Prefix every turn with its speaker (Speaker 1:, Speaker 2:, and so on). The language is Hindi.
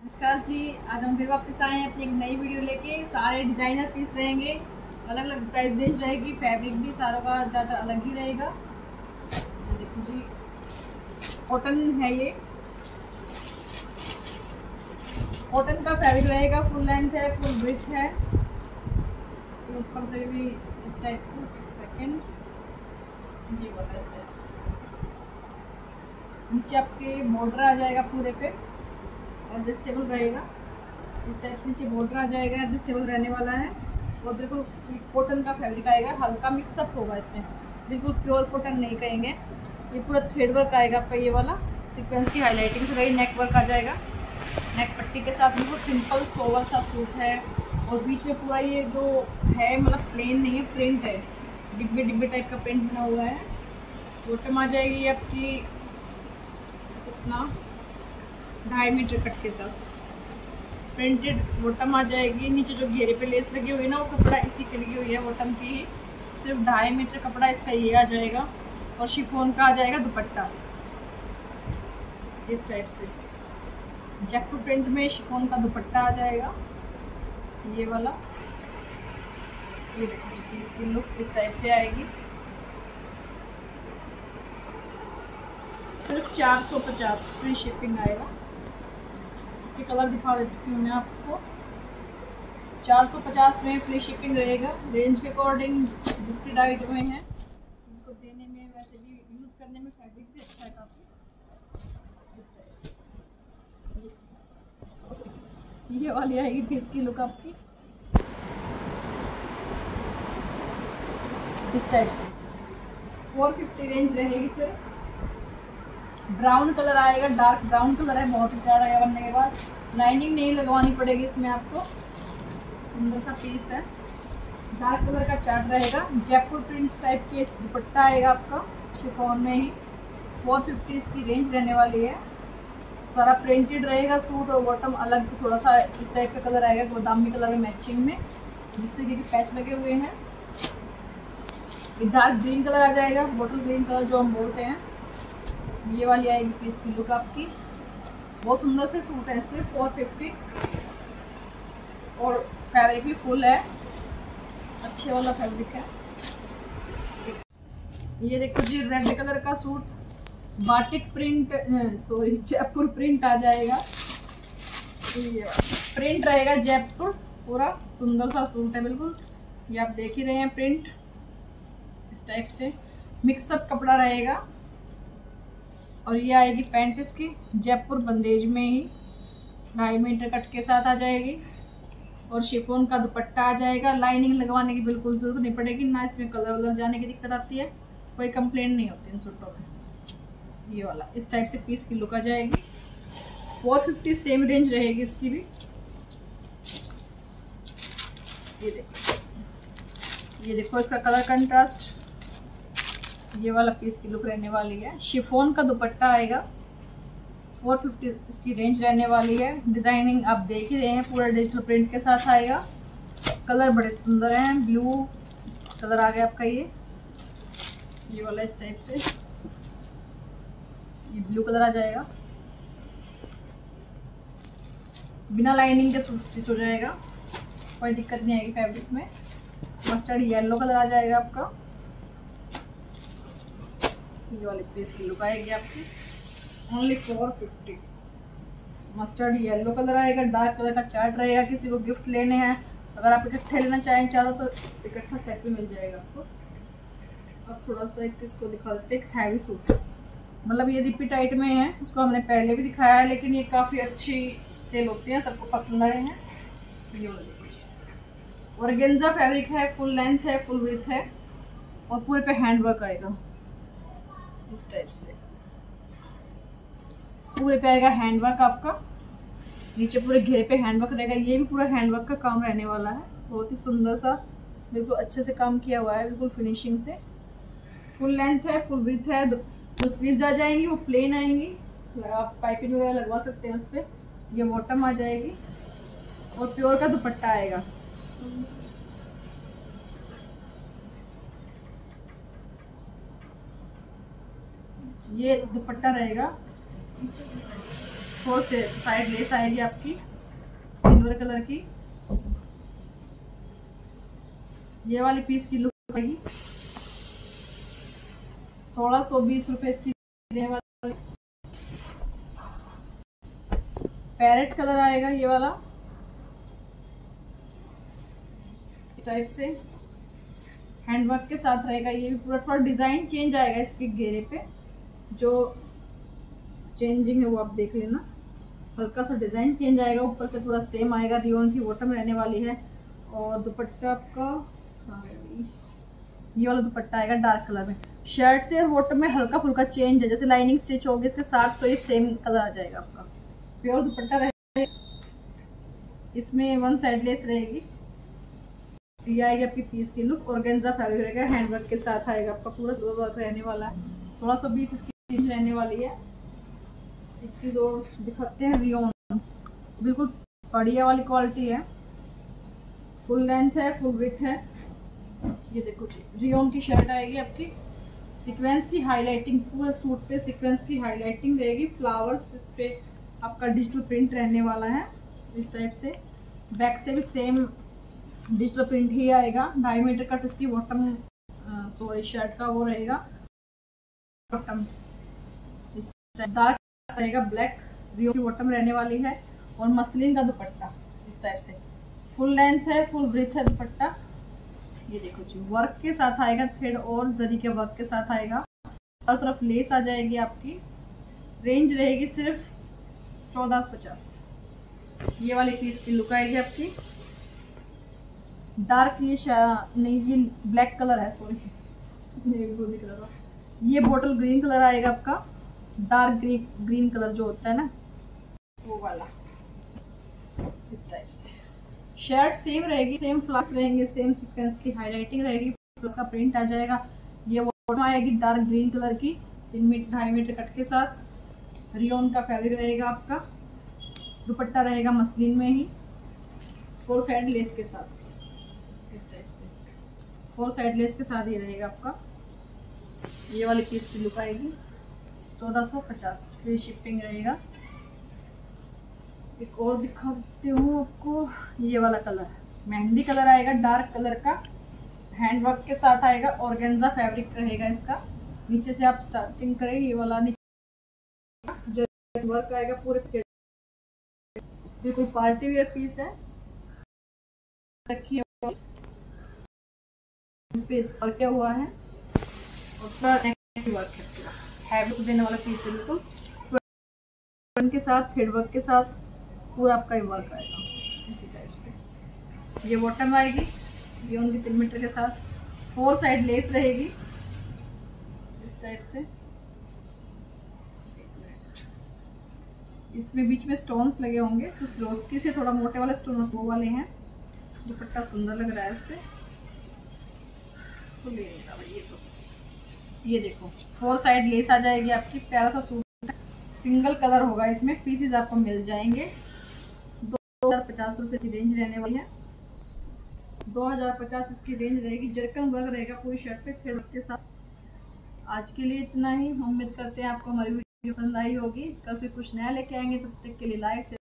Speaker 1: नमस्कार जी। आज हम फिर वापस आए हैं अपनी एक नई वीडियो लेके। सारे डिजाइनर पीस रहेंगे, अलग अलग प्राइस रेंज रहेगी, फैब्रिक भी सारों का ज़्यादा अलग ही रहेगा। ये देखो जी, कॉटन है, ये कॉटन का फैब्रिक रहेगा, फुल लेंथ है, फुल ब्रेथ है। ऊपर से भी इस टाइप से, एक सेकेंड, ये वाला इस टाइप से नीचे आपके बॉर्डर आ जाएगा पूरे पे, एडजस्टेबल रहेगा। इस टाइप से नीचे बॉर्डर आ जाएगा, एडजस्टेबल रहने वाला है। और बिल्कुल कॉटन का फैब्रिक आएगा, हल्का मिक्सअप होगा इसमें, बिल्कुल प्योर कॉटन नहीं कहेंगे। ये पूरा थ्रेड वर्क आएगा आपका, ये वाला सीक्वेंस की हाईलाइटिंग से रहेगी, नेक वर्क आ जाएगा, नेक पट्टी के साथ। बिल्कुल सिंपल सोवर सा सूट है। और बीच में पूरा ये जो है मतलब प्लेन नहीं है, प्रिंट है, डिब्बे डिब्बे टाइप का प्रिंट बना हुआ है। बॉटम आ जाएगी आपकी कितना, 2.5 मीटर कट के साथ प्रिंटेड बॉटम आ जाएगी। नीचे जो घेरे पे लेस लगी हुई है ना, वो कपड़ा इसी के लगी हुई है, बॉटम की ही। सिर्फ 2.5 मीटर कपड़ा इसका ये आ जाएगा। और शिफॉन का आ जाएगा दुपट्टा इस टाइप से, जयपुर प्रिंट में शिफॉन का दुपट्टा आ जाएगा, ये वाला। ये देखो जी, पीस की लुक इस टाइप से आएगी। सिर्फ 450 फ्री शिपिंग आएगा। इसके कलर दिखा देती हूँ मैं आपको। 450 में फ्री शिपिंग रहेगा। रेंज के अकॉर्डिंग गिफ्टेड आइटम में है, इसको देने में, वैसे भी यूज़ करने में फैब्रिक भी अच्छा है काफ़ी। इस टाइप से ये वाली आएगी पीस की लुक आपकी इस टाइप से। 450 रेंज रहेगी सिर्फ। ब्राउन कलर आएगा, डार्क ब्राउन कलर है, बहुत ही प्यारा है। बनने के बाद लाइनिंग नहीं लगवानी पड़ेगी इसमें आपको। सुंदर सा पीस है, डार्क कलर का चार्ट रहेगा, जयपुर प्रिंट टाइप के दुपट्टा आएगा आपका शिफॉन में ही। 450 इसकी रेंज रहने वाली है। सारा प्रिंटेड रहेगा सूट, और बॉटम अलग थोड़ा सा इस टाइप का कलर आएगा, बादामी कलर में मैचिंग में, जिस तरीके के पैच लगे हुए हैं। एक डार्क ग्रीन कलर आ जाएगा, बॉटल ग्रीन कलर जो हम बोलते हैं। ये वाली आएगी पीस की लुक आपकी। बहुत सुंदर से सूट है, सिर्फ 450। और फैब्रिक भी फुल है, अच्छे वाला फैब्रिक है। ये देखो जी, रेड कलर का suit, batik print, sorry Jaipur print आ जाएगा। ये प्रिंट रहेगा जयपुर, पूरा सुंदर सा सूट है बिल्कुल। ये आप देख ही रहे हैं, प्रिंट इस टाइप से मिक्सअप कपड़ा रहेगा। और ये आएगी पैंट इसकी जयपुर बंदेज में ही, 2.5 मीटर कट के साथ आ जाएगी। और शिफॉन का दुपट्टा आ जाएगा। लाइनिंग लगवाने की बिल्कुल जरूरत नहीं पड़ेगी, ना इसमें कलर वलर जाने की दिक्कत आती है, कोई कंप्लेंट नहीं होती इन सूटों में। ये वाला इस टाइप से पीस की लुक आ जाएगी। 450 सेम रेंज रहेगी इसकी भी। ये देखो इसका कलर कंट्रास्ट, ये वाला पीस की लुक रहने वाली है। शिफॉन का दुपट्टा आएगा, 450 इसकी रेंज रहने वाली है। डिजाइनिंग आप देख ही रहे हैं, पूरा डिजिटल प्रिंट के साथ आएगा। कलर बड़े सुंदर हैं, ब्लू कलर आ गया आपका, ये वाला इस टाइप से, ये ब्लू कलर आ जाएगा। बिना लाइनिंग के सूट स्टिच हो जाएगा, कोई दिक्कत नहीं आएगी फैब्रिक में। मस्टर्ड येलो कलर आ जाएगा आपका, ये वाली पीस की लुक आएगी आपकी। ओनली 450। मस्टर्ड येलो कलर आएगा, डार्क कलर का चार्ट रहेगा। किसी को गिफ्ट लेने हैं, अगर आप इकट्ठे लेना चाहें चारों, तो इकट्ठा सेट भी मिल जाएगा आपको। अब थोड़ा सा एक इसको दिखा देते हैं, हैवी सूट, मतलब ये रिपीट आइटम में है, इसको हमने पहले भी दिखाया है, लेकिन ये काफ़ी अच्छी सेल होती है, सबको पसंद आए हैं। ये वाला ऑर्गेन्जा फैब्रिक है, फुल लेंथ है, फुल विड्थ है, और पूरे पे हैंड वर्क आएगा इस टाइप से। पूरे पे आएगा हैंड वर्क आपका, नीचे पूरे घेरे पे हैंड वर्क रहेगा। ये भी पूरा हैंड वर्क का काम रहने वाला है, बहुत ही सुंदर सा, बिल्कुल अच्छे से काम किया हुआ है, बिल्कुल फिनिशिंग से। फुल लेंथ है, फुल विड्थ है। जो स्लीव्स आ जाएंगी वो प्लेन आएंगी, आप पाइपिंग वगैरह लगवा सकते हैं उस पर। ये बॉटम आ जाएगी, और प्योर का दुपट्टा आएगा। ये दुपट्टा रहेगा, फोर से साइड लेस आएगी आपकी सिल्वर कलर की। ये वाली पीस की लुक आएगी 1620 रुपये इसकी देने वाली। पैरेट कलर आएगा ये वाला इस टाइप से, हैंडवर्क के साथ रहेगा। ये भी पूरा थोड़ा डिजाइन चेंज आएगा इसके घेरे पे, जो चेंजिंग है वो आप देख लेना। हल्का सा डिजाइन चेंज आएगा, ऊपर से पूरा सेम आएगा। रियोन की बॉटम रहने वाली है और दुपट्टा आपका ये वाला दुपट्टा आएगा डार्क कलर में। शर्ट से और बॉटम में हल्का फुल्का चेंज है, जैसे लाइनिंग स्टिच होगी इसके साथ तो ये सेम कलर आ जाएगा आपका। प्योर दुपट्टा रहेगा, इसमें वन साइड लेस रहेगी। ये आएगी आपकी पीस की लुक, ऑर्गेन्जा फैब्रिक रहेगा, हैंडवर्क के साथ आएगा आपका, पूरा सिल्वर वर्क रहने वाला है। 1620 इसकी रेंज रहने वाली है। एक चीज़ और दिखाते हैं, रियोन बिल्कुल बढ़िया वाली क्वालिटी है, फुल लेंथ है, फुल विड्थ है। ये देखो जी, रियोन की शर्ट आएगी आपकी, सीक्वेंस की हाईलाइटिंग, पूरे सूट पे सीक्वेंस की हाईलाइटिंग रहेगी। फ्लावर्स इस पे आपका डिजिटल प्रिंट रहने वाला है इस टाइप से। बैक से भी सेम डिजिटल प्रिंट ही आएगा। 2.5 मीटर कट इसकी बॉटम सॉरी शर्ट का वो रहेगा, बॉटम डार्क रहेगा, ब्लैक रियो की बॉटम रहने वाली है और मसलिन का दुपट्टा इस टाइप से। फुल लेंथ है, फुल ब्रीथ है दुपट्टा। ये देखो जी, वर्क के साथ आएगा, थ्रेड और जरी के वर्क के साथ आएगा। हर तरफ लेस आ जाएगी आपकी। रेंज रहेगी सिर्फ 1450। ये वाली पीस की लुक आएगी आपकी। डार्क ये नहीं जी, ब्लैक कलर है, सॉरी दिख रहा था। ये बॉटल ग्रीन कलर आएगा आपका, डार्क ग्रीन कलर जो होता है ना वो वाला इस टाइप से। शर्ट सेम रहेगी, सेम फ्लावर्स रहेंगे, सेम सीक्वेंस की हाईलाइटिंग रहेगी, उसका प्रिंट आ जाएगा। ये बॉटम आएगी डार्क ग्रीन कलर की, 2.5 मीटर कट के साथ। रियोन का फैब्रिक रहेगा आपका, दुपट्टा रहेगा मसलिन में ही, 4 साइड लेस के साथ इस टाइप से। 4 साइड लेस के साथ ये रहेगा आपका। ये वाली पीस की लुक आएगी 1450, फ्री शिपिंग रहेगा। एक और दिखाती हूँ आपको, ये वाला कलर मेहंदी कलर आएगा, डार्क कलर का, हैंडवर्क के साथ आएगा, ऑर्गेन्जा फैब्रिक रहेगा इसका। नीचे से आप स्टार्टिंग करें, ये वाला वर्क आएगा पूरे, बिल्कुल पार्टी वेयर पीस है। रखिए इस पे वर्क क्या हुआ है, उसका वर्क है, पूरा हैवी देने वाला पीस है, बिल्कुल के साथ थ्रेड वर्क के साथ पूरा आपका ये वर्क आएगा इसी टाइप से। ये बॉटम आएगी रियोन की 3 मीटर के साथ, 4 साइड लेस रहेगी इस टाइप से। इसमें बीच में स्टोन्स लगे होंगे, तो सिरोस्की से थोड़ा मोटे वाले स्टोन वो वाले हैं। दुपट्टा सुंदर लग रहा है उससे, तो ले लेगा भाई। ये तो ये देखो 4 साइड लेस आ जाएगी आपकी, प्यारा सा सूट, सिंगल कलर होगा इसमें। पीसेस आपको मिल जाएंगे। 2050 रुपये की रेंज रहने वाली है, 2050 इसकी रेंज रहेगी। जरकन वर्क रहेगा पूरी शर्ट पे थ्रेड के साथ। आज के लिए इतना ही, उम्मीद करते हैं आपको हमारी वीडियो पसंद आई होगी। कल फिर कुछ नया लेके आएंगे, तब तक के लिए लाइक